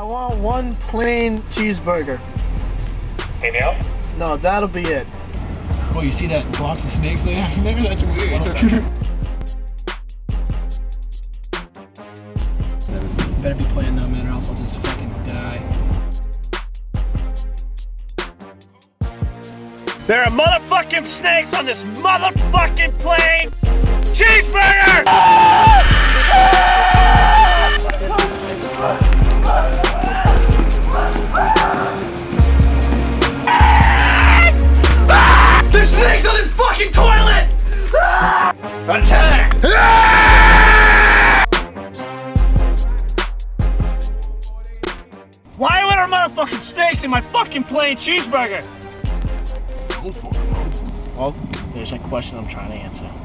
I want one plain cheeseburger. Anything else? No, that'll be it. Oh, you see that box of snakes there? That's weird. Better be playing though, man, or else I'll just fucking die. There are motherfucking snakes on this motherfucking plain cheeseburger! There's snakes on this fucking toilet! Attack! Why are there motherfucking snakes in my fucking plain cheeseburger? Well, there's a question I'm trying to answer.